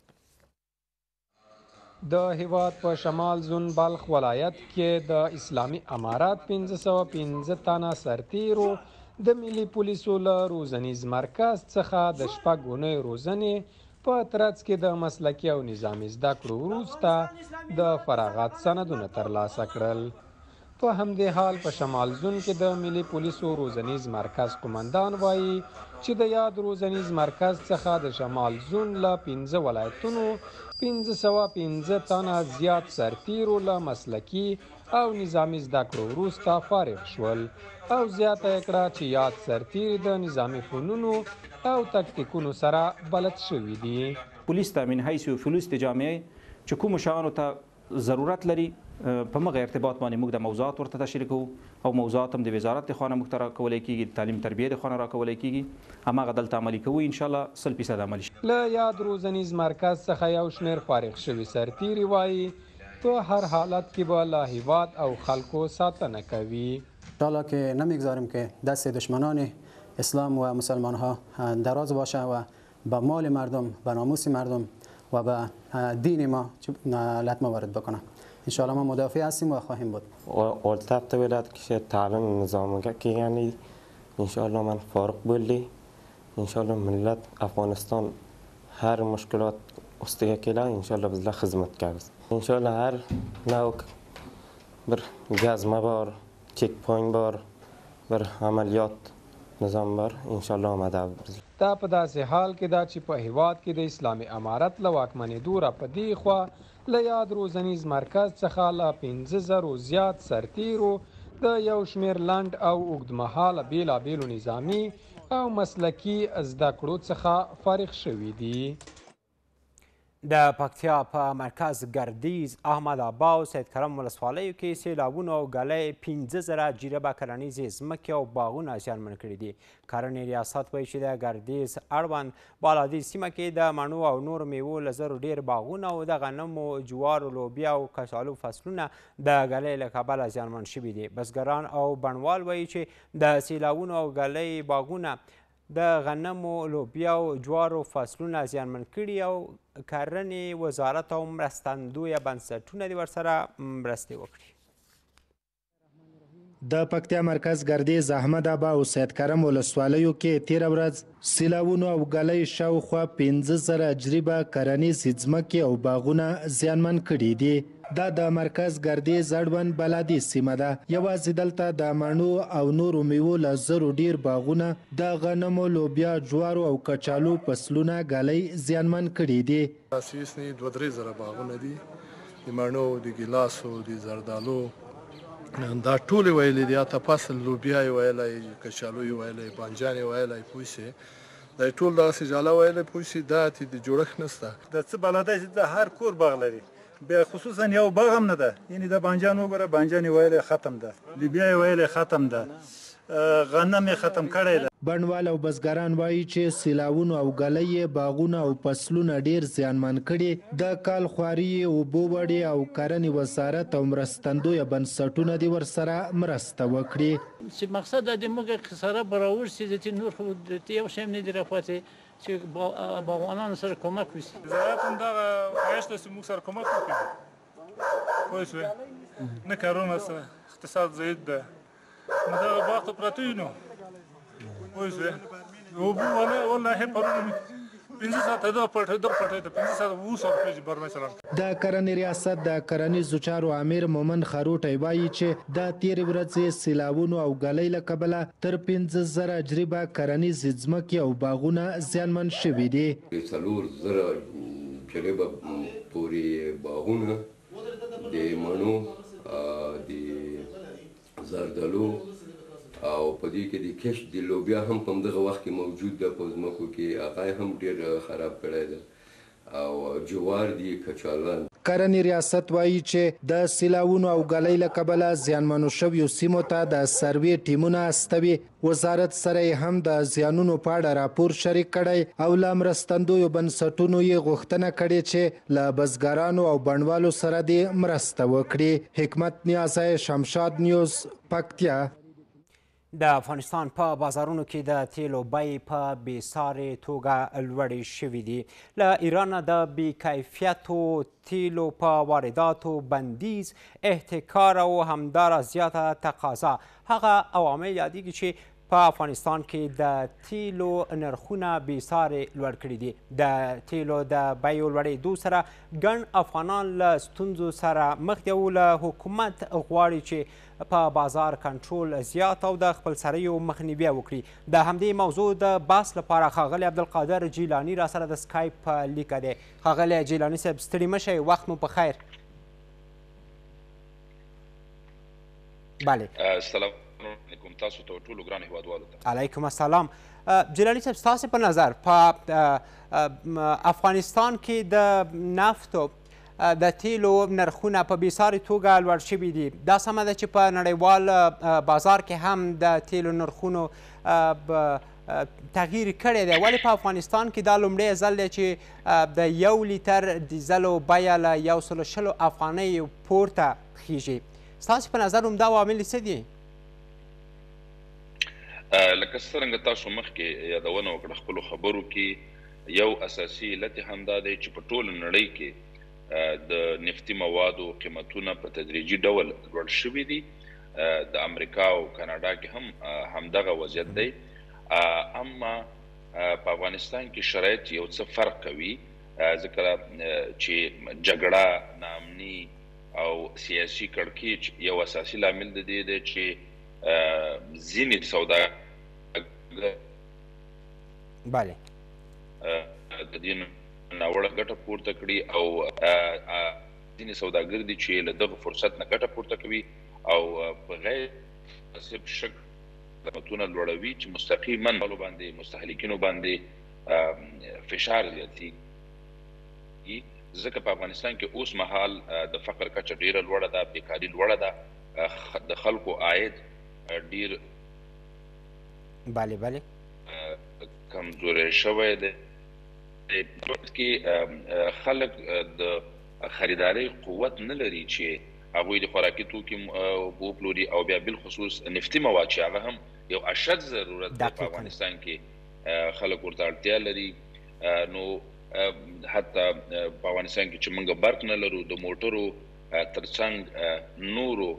د هیواد په شمال زون بلخ ولایت کې د اسلامي امارات پنځه سوه پنځه تنه سرتیرو د ملي پولیسو له روزنیز مرکز څخه د شپږ اونۍ روزنې په ترڅ کې د مسلکي او نظامي زده کړو وروسته د فراغت سندونه ترلاسه کړل. په همدې حال په شمال زون کې د ملي پولیسو روزنیز مرکز قمندان وایي چې د یاد روزنیز مرکز څخه د شمال زون له پنځه ولایتونو پنځه سوه پنځه تنه زیات سرتیرو له مسلکي او نظامي زده کړو وروسته فارغ شول او زیاته یې کړه چې یاد سرتیري د نظامي فنونو او تکتیکونو سره بلد شوي دي.
پولیس ته من حیث فلوس د جامعې چې کومو شیانو ته ضرورت لري په مغه ارتباط باندې موږ د موضوعات ورته تشریح کوو او موضوعات هم د وزارت د خانه موږ ته راکولی کېږي، د تعلیم تربیې د خانه راکولی کېږي، هماغه دلته عملي کوو انشاءالله سل فیصد عملي شي.
له یاد روزنیز مرکز څخه یو شمېر فارغ شوي سرتیري وایي په هر حالت کې به له هیواد او خلکو ساتنه کوي.
انشاءالله که نمیگذاریم که دست دشمنان اسلام و مسلمان ها دراز باشه و به مال مردم، به ناموس مردم و به دین ما لطمه وارد بکنه. انشاءالله ما مدافع هستیم و خواهیم بود.
ارتبط ولایت که تعلیم نظام که یعنی انشاءالله من فارغ بولی انشاءالله ملت افغانستان هر مشکلات استیگه کلا انشاءالله بزلا خدمت کرد. انشاءالله هر نوع بر گاز مبار، چک پوینت بار، بر عملیات نظام بار انشاءالله آمده برز.
دا په داسې حال کې دا چې په هیواد کې د اسلامي امارت له واکمنېدو را په دې خوا له یاد روزنیز مرکز څخه له پنځه زرو زیات سرتیرو د یو شمېر لنډ او اوږدمهاله بېلابېلو نظامي او مسلکي زده کړو څخه فارغ شوي دي.
د پکتیا په مرکز ګردیز، احمد آباد او سید کرم ولسوالیو کې سیلابونو او ګلۍ پنځه زره جریبه کرنیزې ځمکې او باغونه زیانمن کړي دي. کرنې ریاست وایي چې د ګردیز اړوند بالادي سیمه کې د مڼو او نورو میوو له زرو ډېر باغونه او د غنمو، جوارو، لوبیا او کچالو فصلونه د ګلۍ له کبله زیانمن شوي دي. بزګران او بڼوال وایي چې د سیلابونو او ګلۍ باغونه د غنمو، لوبیا او جوارو فصلونه زیانمن کړي او کرنې وزارت او مرستندویه بنسټونه دې ورسره مرستې وکړي.
د پکتیا مرکز ګردیز احمد ابا او سید کرم ولسوالیو کې تیره ورځ سیلاوونو او ګلۍ شاوخوا پنځه زره جریبه کرنیز ځمکې او باغونه زیانمن کړي دي. دا د مرکز ګردیز اړوند بلادي سیمه ده. یوازې دلته د مڼو او نورو میوو له زرو ډیر باغونه د غنمو، لوبیا، جوارو او کچالو فصلونه ګلۍ زیانمن کړي دي.
اساسي دوه درې زره باغونه دي، د مڼو، د ګیلاسو، د زردالو، دا ټول ویلې دي. اته فصل لوبیا یې ویلی، کچالو یې ویلی، بانجان یې ویلی، پوه شې دا ټول دغسې جاله ویلی، پوه شې دا د جوړښت نشته.
د څه بلده چې د هر کور باغ لري، بیا خصوصا یو باغ هم نه ده. یعنی د بانجان وګوره، بانجان یې ویلی ختم ده، لوبیا یې ویلی ختم ده، غنم یې ختم کړی ده.
بڼوال او بزګران وایي چې سیلاوونو او ګلۍ باغونه او فصلونه ډیر زیانمن کړي. د کال خواري، اوبو وړې او کرنې وزارت او مرستندویه بنسټونه دې ورسره مرسته وکړي.
چې مقصد د موږ خساره به راوړسي، چې نور خو د یو شی هم نه دي راپاتې چې باغوانانو سره کومک وشي.
زراعت همدغه ښایست ده چې موږ سره کومک وکړي، پوه شوې، نه کارونه شته، اقتصاد ضعیف ده، نو دغه باغ ته پراته یو نو پوه شوې، اوبه والله پرونه پنځه ساعته دغه پټۍ دغه پټۍ ته پنځه ساعته اووه ساعته پرېږدي بار مثلا.
د کرنې ریاست د کرنیزو چارو امیر مومن خروټی وایي چې د تېرې ورځې سیلاوونو او ګلۍ له کبله تر پنځه زره جریبه کرنیز ځمکې او باغونه زیانمن شوي دي.
څلور زره جریبه پورې باغونه د مڼو، د زردالو او په دې کې د کشت د لوبیا هم په همدغه وخت کې موجود ده په ځمکو کې، هغه یې هم ډېر خراب کړی ده، او جوار دي، کچالان.
کرنې ریاست وایي چې د سیلاوونو او ګلۍ له کبله زیانمنو شویو سیمو ته د سروې ټیمونه استوي. وزارت سره یې هم د زیانونو په اړه راپور شریک کړی او له مرستندویو بنسټونو یې غوښتنه کړې چې له بزګرانو او بڼوالو سره دې مرسته وکړي. حکمت نیازی، شمشاد نیوز، پکتیا.
د افغانستان په بازارونو کې د تیلو بیې په بېسارې توګه لوړې شوي دي. له ایرانه د بې کیفیتو تیلو په وارداتو بندیز، احتکار او همداراز زیاته تقاضا هغه عوامل یادېږي چې په افغانستان کې د تیلو نرخونه بېسارې لوړ کړي دي. د تیلو د بیو لوړېدو سره ګڼ افغانان له ستونزو سره مخ دي او له حکومت غواړي چې په بازار کنټرول زیات او د خپلسریو مخنیوی وکړي. د همدې موضوع د بحث لپاره ښاغلی عبدالقادر جیلاني را سره د سکایپ په لیکه دی. ښاغلی جیلاني صاحب ستړي مه شئ، وخت مو په خیر. بله
السلام علیکم تاسو ته ټولو ګران هیوادوالو ته.
علیکم السلام. جیلاني صاحب ستاسې په نظر په افغانستان کې د نفتو د تیلو نرخونه په بېسارې توګه لوړ شوي دي. دا سمه ده چې په نړیوال بازار کې هم د تیلو نرخونو تغییر کړی دی، ولې په افغانستان کې دا لومړی ځل دی چې د یو لیتر ډیزلو بیه له یو سلو شلو افغانیو پورته خیږي؟ ستاسې په نظر همدا عوامل څه دي؟
لکه څرنګه تاسو مخکې یادونه وکړه خپلو خبرو کې، یو اساسي علت یې همدا دی چې په ټوله نړۍ کې د نفتي موادو قیمتونه په تدریجي ډول لوړ شوي دي. د امریکا او کاناډا کې هم همدغه وضعیت دی، اما په افغانستان کې شرایط یو څه فرق کوي، ځکه چې جګړه، ناامني او سیاسي کړکېچ یو اساسي لامل د دې دی چې ځینې سوداګر
بله
د دې ناوړه ګټه پورته کړي او ځینې سوداګر دي چې له دغه فرصت نه ګټه پورته کوي او په غیر مناسب شکل قیمتونه لوړوي چې مستقیما باندې مستهلکینو باندې فشار زیاتېږي. ځکه په افغانستان کې اوس مهال د فقر کچه ډیره لوړه ده، بیکاري لوړه ده، د خلکو عاید ډیر
بله بله
کمزوری شوی دی. کې خلک د خریدارۍ قوت نه لري چې هغوی د خوراکي توکي وپلوري او بیا بالخصوص نفتي مواد چې هغه هم یو اشد ضرورت دی په افغانستان کې، خلک ورته اړتیا لري. نو حتی په افغانستان کې چې موږ برق نه لرو، د موټرو ترڅنګ نورو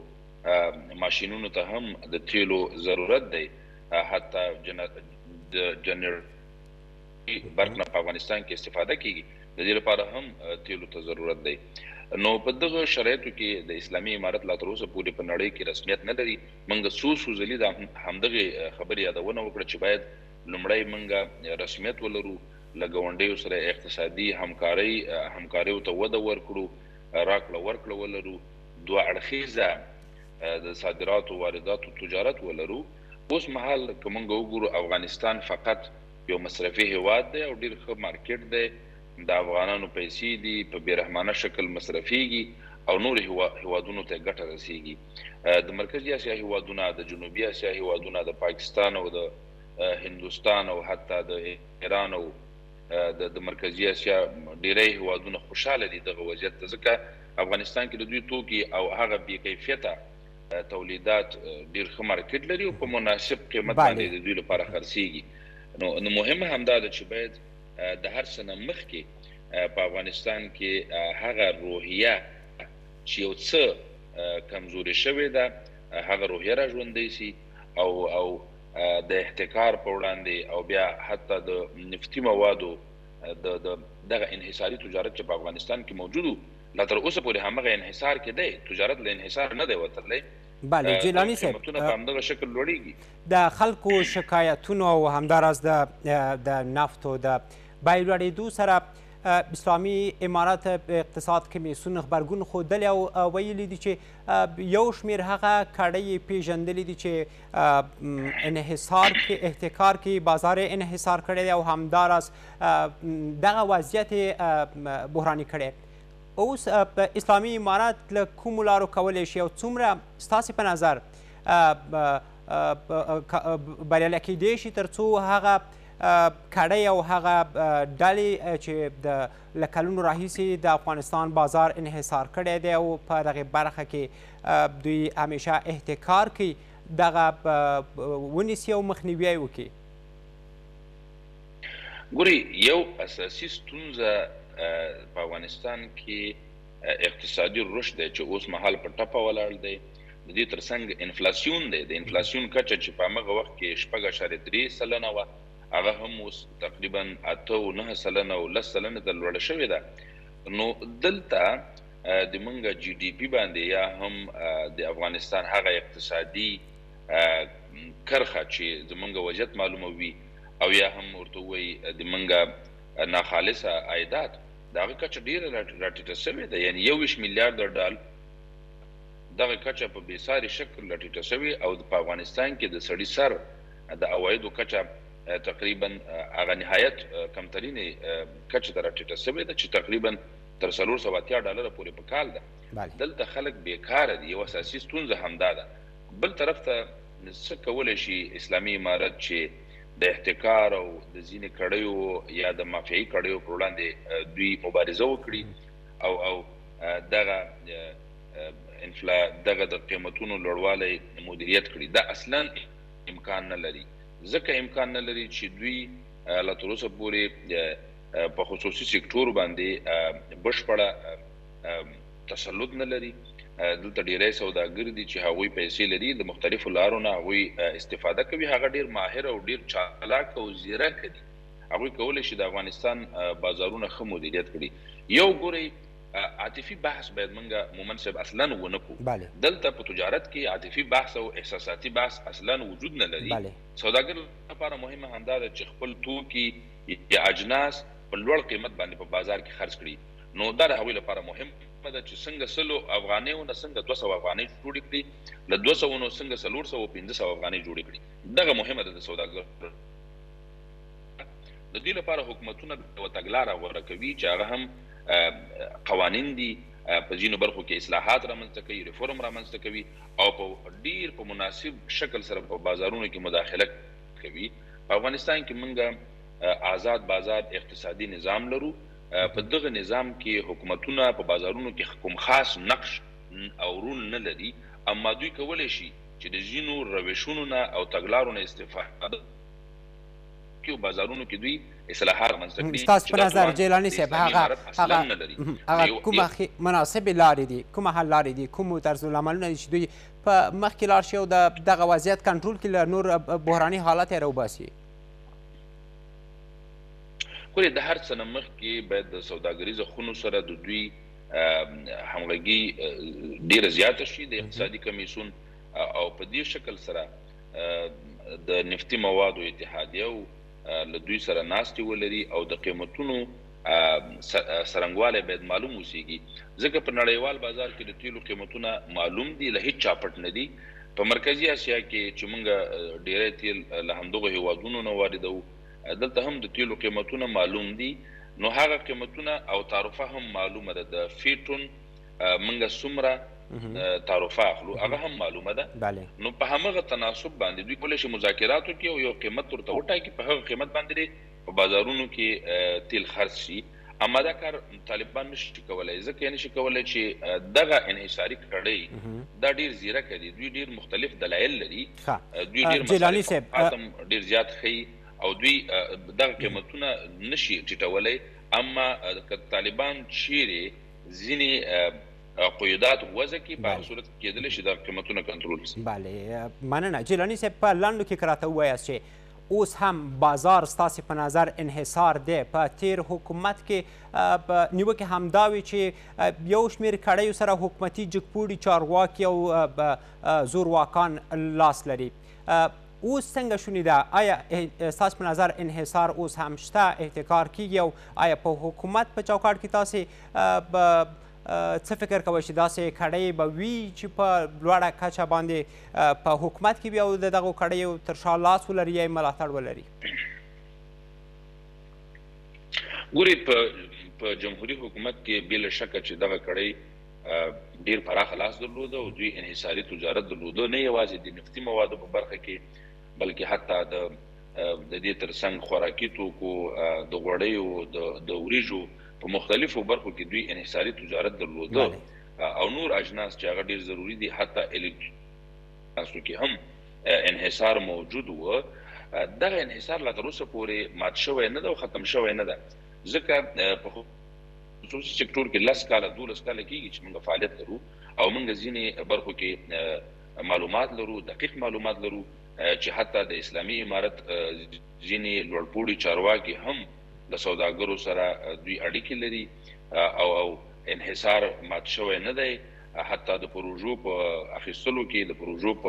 ماشینونو ته هم د تیلو ضرورت دی، حتی د جنراتوري برق نه په افغانستان کې استفاده کیږي، د دې لپاره هم تیلو ته ضرورت دی. نو په دغه شرایطو کې د اسلامي امارت لا تر اوسه پورې په نړۍ کې رسمیت نه لري. موږ څو څو ځلې د همدغې خبرې یادونه وکړه چې باید لومړی موږ رسمیت ولرو، له ګاونډیو سره اقتصادي همکارۍ همکاریو ته وده ورکړو، راکړه ورکړه ولرو، دوه اړخیزه د صادراتو وارداتو تجارت ولرو. اوس مهال که موږ وګورو افغانستان فقط یو مصرفي هیواد دی او ډېر ښه مارکیټ دی، د افغانانو پیسې دي په بېرحمانه شکل مصرفیږي او نورو هیوادونو ته ګټه رسیږي. د مرکزي اسیا هیوادونه، د جنوبي اسیا هیوادونه، د پاکستان او د هندوستان او حتی د ایران او د مرکزي اسیا ډیری هیوادونه خوشحاله دي دغه وضعیت ته، ځکه افغانستان کې د دوی توکي او هغه بې کیفیته تولیدات ډېر ښه مارکیټ لري او په مناسب قیمت باندې د دوی لپاره خرڅېږي. نو مهمه همدا ده چې باید د هر څه نه مخکې په افغانستان کې هغه روحیه چې یو څه کمزوري شوې ده هغه روحیه را ژوندۍ سي او او د احتکار په وړاندې او بیا حتی د نفتي موادو د دغه انحصاري تجارت چې په افغانستان کې موجود و، لا تر اوسه پورې همغه انحصار کې دی، تجارت له انحصار نه دی وتلی.
بله جیلاني صاحب،
قیمتونه په همدغه شکل لوړېږي.
د خلکو شکایتونو او همداراز د نفتو د بیې لوړېدو سره اسلامي امارت اقتصاد کمیسیون غبرګون ښودلی او ویلي دي چې یو شمېر هغه کړۍ یې پېژندلي دي چې انحصار کې احتکار کې بازار انحصار کړی دی او همداراز دغه وضعیت یې بحراني کړی. اوس اسلامي امارت له کومو لارو کولی شي او څومره ستاسې په نظر بریالی کیدی شي تر څو هغه کړۍ او هغه ډلې چې د له کلونو راهیسې د افغانستان بازار انحصار کړی دی او په دغې برخه کې دوی همیشه احتکار کوي دغه ونیسي او مخنیوی یې وکړي؟
ګورئ، یو اساسي ستونزه په افغانستان کې اقتصادي رشد دی چې اوس مهال په ټپه ولاړ دی. د دې ترڅنګ انفلاسیون دی. د انفلاسیون کچه چې په همغه وخت کې شپږ اعشاریه درې سلنه وه، هغه هم اوس تقریبا اته او نهه سلنه او لس سلنه ته لوړه شوې ده. نو دلته د موږ جي ډي پي باندې یا هم د افغانستان هغه اقتصادي کرښه چې زموږ وضعیت معلوموي او یا هم ورته ووایي د موږ ناخالصه عایدات، د هغې کچه ډېره راټیټه شوې ده. یعنې یو ویشت میلیارده ډال دغه کچه په بېساري شکل راټیټه شوې او په افغانستان کې د سړي سر د عوایدو کچه تقریبا هغه نهایت کمترینې کچې ته راټیټه شوې ده چې تقریبا تر څلور سوه اتیا ډالره پورې په کال ده. دلته خلک بیکاره دي. یو اساسي ستونزه همدا ده. بل طرف ته څه کولی شي اسلامي امارت چې د احتکار او د ځینې کړیو یا د مافیایي کړیو پر وړاندې دوی مبارزه وکړي او او دغه انفلا دغه د قیمتونو لوړوالی مدیریت کړي؟ دا اصلا امکان نه لري. ځکه امکان نه لري چې دوی لا تر اوسه پورې په خصوصي سکتور باندې بشپړه تسلط نه لري. دلته ډیری سوداګر دي چې هغوی پیسې لري، د مختلفو لارو نه هغوی استفاده کوي. هغه ډیر ماهر او ډیر چالاک او زیرک دي. هغوی کولی شي د افغانستان بازارونه ښه مدیریت کړي. یو ګورئ، عاطفي بحث باید موږ مومن صاحب اصلا ونه کړو. دلته په تجارت کې عاطفي بحث او احساساتي بحث اصلا وجود نه لري. سوداګر لپاره مهمه همدا ده چې خپل توکي یا اجناس په لوړ قیمت باندې په بازار کې خرڅ کړي. نو دا د هغوی لپاره مهم ده چې څنګه سلو افغانیو نه څنګه دوه سوه افغانۍ جوړې کړي، له دوه سوو نه څنګه څلور سوه پنځه سوه افغانۍ جوړې کړي. دغه مهمه ده د سوداګر. د دې لپاره حکومتونه یوه تګلاره غوره کوي چې هغه هم قوانین دي، په ځینو برخو کې اصلاحات رامنځته کوي، ریفورم رامنځته کوي او په ډیر په مناسب شکل سره په بازارونو کې مداخله کوي. په افغانستان کې موږ آزاد بازار اقتصادي نظام لرو. په دغه نظام کې حکومتونه په بازارونو کې کوم خاص نقش او رول نه لري، اما دوی کولی شي چې د ځینو روشونو نه او تګلارو نه استفاده کې او بازارونو کې دوی اصلاحات رامنځته کړي.
ستاسو په نظر جیلاني صاحب هغه هغه کومه مناسبې لارې دي، کومه حل لارې دي، کوم طرزالعملونه دي چې دوی په مخکې لاړ شي او د دغه وضعیت کنټرول کړي، له نور بحراني حالت یې راوباسي؟
ګورې د هر څه نه مخکې باید د سوداګریزو خونو سره د دوی همغږي ډېره زیاته شي، د اقتصادي کمیسیون او په دې شکل سره د نفتي موادو اتحادیه له دوی سره ناستې ولري او د قیمتونو څرنګوالی باید معلوم اوسېږي. ځکه په نړیوال بازار کې د تیلو قیمتونه معلوم دي، له هېڅ چا پټ نه دي. په مرکزي اسیا کې چې موږ ډېری تیل له همدغو هېوادونو نه واردوو، دلته هم د تیلو قیمتونه معلوم دي. نو هغه قیمتونه او تعرفه هم معلومه ده. د فیټون موږ څومره تعرفه اخلو هغه هم معلومه ده. نو په همغه تناسب باندې دوی کولی شي مذاکرات وکړي او یو قیمت ورته وټاکي، په هغه قیمت باندې په بازارونو کې تیل خرڅ شي. اما دا کار طالبان نشي کولی، ځکه یې نشي کولی چې دغه انحصاري کړۍ دا ډېر زیرکه دي، دوی ډېر مختلف دلایل لري، دوی ډېر مصالحات هم ډېر زیات ښیي او دوی دغه قیمتونه نشي ټیټولی. اما که طالبان چیرې ځینې قیودات وضع کړي، په هغه صورت کې کېدلی شي دغه قیمتونه کنټرول شي.
بله، مننه. جیلاني صاحب، په لنډو کې که راته ووایاست چې اوس هم بازار ستاسې په نظر انحصار دی؟ په تیر حکومت کې په نیوکې همدا وي چې یو شمېر کړیو سره حکومتي جګپوړي چارواکي او زورواکان لاس لري. اوس څنګه شونې ده؟ آیا ستاسو په نظر انحصار اوس هم شته، احتکار کیږي؟ او آیا په حکومت په چوکاټ کې تاسې څه فکر کوئ چې داسې کړۍ به وي چې په لوړه کچه باندې په حکومت کې وي او د دغو کړیو تر شا لاس ولري یا یې ملاتړ ولري؟
ګورې، په جمهوري حکومت کې بې له شکه چې دغه کړۍ ډېر پراخه لاس درلوده او دوی انحصاري تجارت درلوده، نه یوازې د نفتي موادو په برخه کې بلکې حتی د دې ترڅنګ خوراکي توکو، د غوړیو، د وریژو په مختلفو برخو کې دوی انحصاري تجارت درلوده او نور اجناس چې هغه ډېر ضروري دي، حتی الکترونیکسو کې هم انحصار موجود و. دغه انحصار لا تر اوسه پورې مات شوی نه ده او ختم شوی نه ده، ځکه په خصوصي سکتور کې لس کاله دولس کاله کېږي چې موږ فعالیت لرو او موږ ځینې برخو کې معلومات لرو، دقیق معلومات لرو چې حتی د اسلامي امارت ځینې لوړپوړي چارواکي هم د سوداګرو سره دوی اړیکې لري او او انحصار مات شوی نه دی. حتی د پروژو په اخیستلو کې، د پروژو په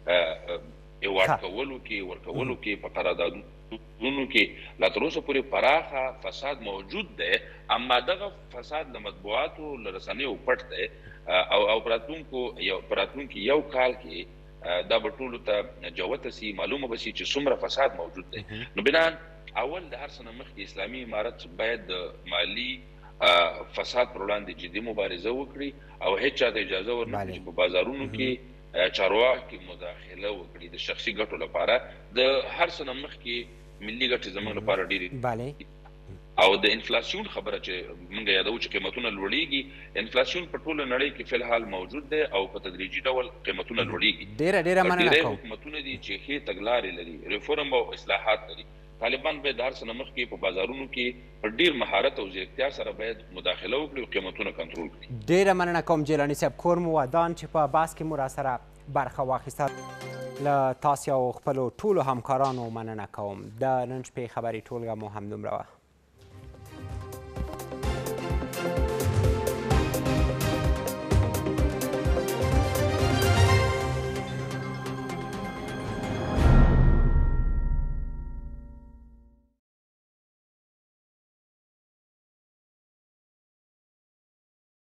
ایوارډ کولو کې، ورکولو کې، په قراردادونو کې لا تر اوسه پورې پراخه فساد موجود دی. اما دغه فساد د مطبوعاتو له رسنیو پټ دی او او په راتلونکي یو کال کې دا به ټولو ته جوته سي، معلومه به شي چې څومره فساد موجود دی. نو بنان اول د هر څه نه مخکې اسلامي امارت باید د مالي فساد پر وړاندې جدي مبارزه وکړي او هیڅ چا ته اجازه ورنکړي چې په بازارونو کې چارواکي مداخله وکړي د شخصي ګټو لپاره. د هر څه نه مخکې ملي ګټې زموږ لپاره ډېرې او د انفلاسیون خبره چې موږ یادوو چې قیمتونه لوړېږي، انفلاسیون په ټوله نړۍ کې فلحال موجود دی او په تدریجي ډول قیمتونه لوړېږي.
ډېره ډېره مننه کوم.
حکومتونه دي چې ښې تګلارې لري، ریفورم او اصلاحات لري. طالبان باید د هر څه نه مخکې په بازارونو کې په ډېر مهارت او ځیرکتیا سره باید مداخله وکړي او قیمتونه کنټرول کړي.
ډېره مننه کوم جیلاني صاحب. کور مو ودان چې په بحث کې مو راسره برخه واخیسته. له تاسې او خپلو ټولو همکارانو مننه کوم. د نن شپې خبري ټولګه مو همدومره وه.